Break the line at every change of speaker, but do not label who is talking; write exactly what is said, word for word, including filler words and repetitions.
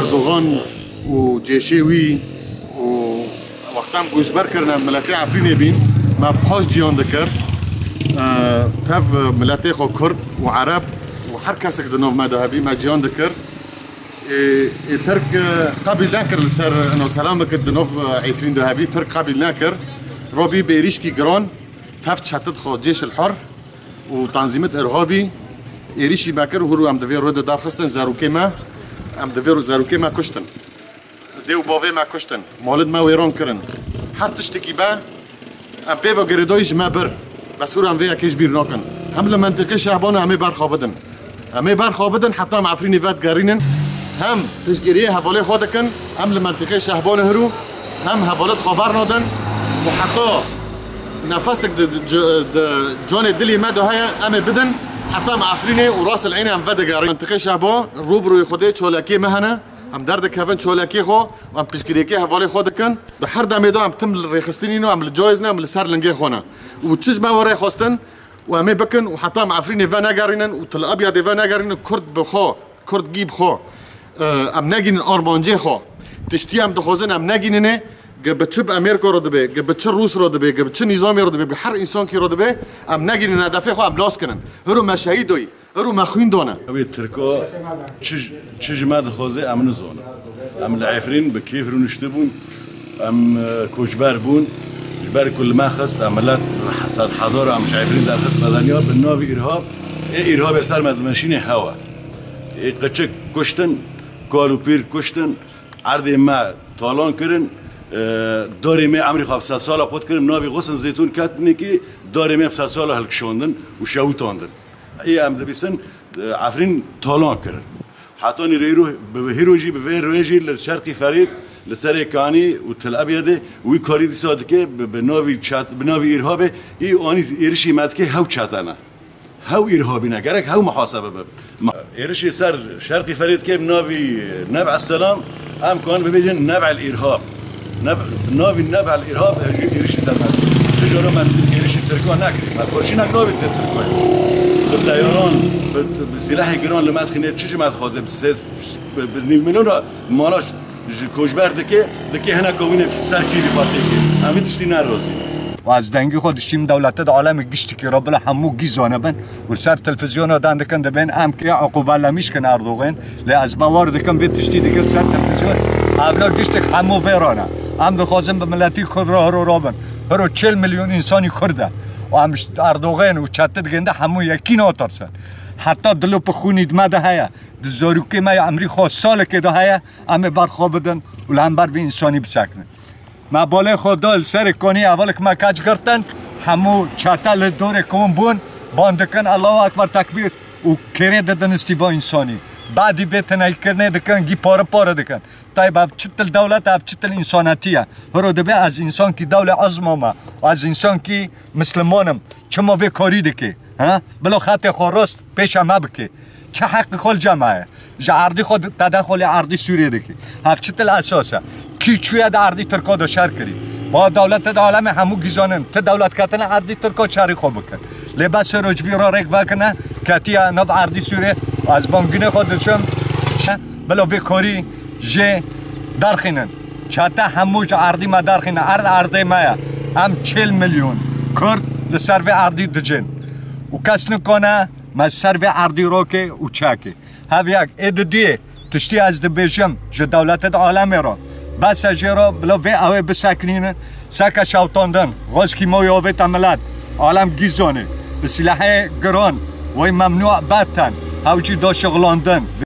اردوغان و جيشيوي و وقتام گوشبر کردن ملت عفرینه بین ما بخواست جیان دکر تف ملت خو کرد و عرب و هر کسی که دنوف ما دهبی ما جیان دکر ترک قبل نکر لسر انو سلام دکر دنوف عفرین دهبی ترک قبل نکر روبي بيريشكي جران تفت شتت خو جيش الحر وتنظيمات ارهابي يريشي باكر وهرو ام دفير رود دار خستن زاروكيما ام دفير زاروكيما كشتن ديو بوفي ما كشتن مولد ما ويران كرن هر تشتكي با ام بيفا غريدويش ما بر بس ام فيا كيش بير ناكن هم لمنطقه شعبان امي بار خابدن امي بار خابدن حتى مع عفريني فات قارينن هم تشجيريه هفولي خودكن هم لمنطقه شعبان هرو هم هفولت خبر نادن وحتى نفسك جون الدلي مادو هيا امي بدن حتى مع عفريني وراس العين ام فدا قارين منطقه شعبان روبرو يخدي شولاكي مهنا ام دردك هفن شولاكي خو ام بيشكريكي هفولي خودكن بحر دميدو ام تم الريخستينينو ام الجويزنا ام السار لنجي خونا وتشج ما وراي خوستن وامي بكن وحتى مع عفريني فانا قارين وتل ابيض فانا قارين كرد بخو كرد جيب خو ام ناجين ارمانجي خو تشتي ام دخوزن ام ناجينني قبتشب امريكا رد به قبتش روس رد به قبتش نظامي رد به بحر انسان کی رد به ام نگین ندافع خو ام لاس کنن هرو مشاهیدوی هرو مخوین دونه
اوی ترکا چج چج مد خوازه امن زونه ام العفرین به کیف رو نشتبون ام کوچبر بون جبر كل ما خست عملات صد حضاره مش عفرین در خست مدنیا به ناوی ارهاب ای ارهاب سر مدمشین هوا ای قچک کشتن کارو پیر کشتن عرض ما طالان کردن داری می عمری خواب سه سال خود کردم ناوی غصن زیتون کتنی که داری می سه سال هل کشوندن و شوتاندن ای ام دبیسن عفرین طالان کردن حتی نیرو به هیروجی به هیروجی لشرقی فرید لسر کانی و تل ابیده وی کاری دیساد که به ناوی چات به ناوی ارهاب ای آنی ایرشی مد که هاو چاتانه هاو ارهابی نگرک هاو محاسبه به ایرشی سر شرقی فرید که ناوی نبع السلام ام کان ببیجن نبع الارهاب نبع ناوی نبع الارهاب ایرشی سر تجارو من ایرشی ترکان نکردیم من پرشی نکناوی ترکان بالطيران بسلاح جيران لما تخنيت شو ما تخوذ بسيس بنيمنون مالاش کوچبر دکه دکه هنا کوینه سر کی بیپاتی که همه تشتی نروزی
و از دنگی خودشیم دولت عالم گشتی که رابله همو گیزانه بن و سر تلویزیون دان دکن دبن ام که عقوبه لمیش کن اردوغان ل از موار دکن به تشتی دکل سر تلویزیون اونا گشت همو ورانه ام دخوازم به ملتی خود راه رو رابن هرو چهل میلیون انسانی کرده و ام اردوغان و چت دگنده همو یکی ناترسن حتی دلو پخونید مده هیا دزاروکی ما عمری خواست سال که ده هیا همه برخواب بدن و لهم بر به انسانی بسکنن ما باله خود دال سر کنی اول که ما کج گرتن همو چتل دور کون بون باندکن الله اکبر تکبیر و کره دادن استیوا انسانی بعدی بهتنه کرنه دکن گی پاره پاره دکن تای باب چتل دولت اب چتل انساناتیه هرو دبه از انسان کی دوله عظما ما و از انسان کی مسلمانم چما به کاری دکه ها بلا خط خورست پیش ما بکه چه حق خال جمعه جاردی خود تدخل عرضی سوریه دکی هفچتل اساسه کی چویا د عرضی ترکا دو شر کری با دولت د عالم همو گیزانن ته دولت کتن عرضی ترکا چری خوب بکن لباس روجوی را رک بکنه کتیا نب عرضی سوریه از بانگینه خودشم بلا بکاری ج درخینن چتا همو ج عرضی ما درخینه عرض عرضی ما هم چهل میلیون کرد لسر به عرضی دجن و کس نکنه ما سر به عرضی رو که و چاکه هاو یک اد دیه تشتی از دبیجم ج دولت عالم را بس اجرا بلا و اوه بسکنین سکه شوتاندن غاز کی ما یاوه تملت عالم گیزانه به سلاح گران و ممنوع بدتن هاوچی دا شغلاندن